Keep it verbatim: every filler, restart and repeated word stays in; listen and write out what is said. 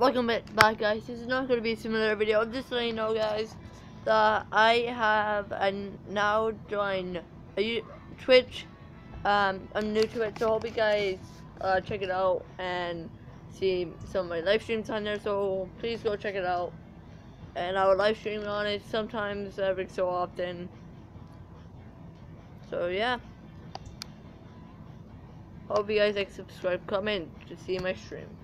Welcome back, guys. This is not going to be a similar video. I'm just letting you know, guys, that I have and now joined a Twitch. Um, I'm new to it, so I hope you guys uh, check it out and see some of my live streams on there. So please go check it out. And I will live stream on it sometimes, every so often. So yeah. Hope you guys like, subscribe, comment to see my stream.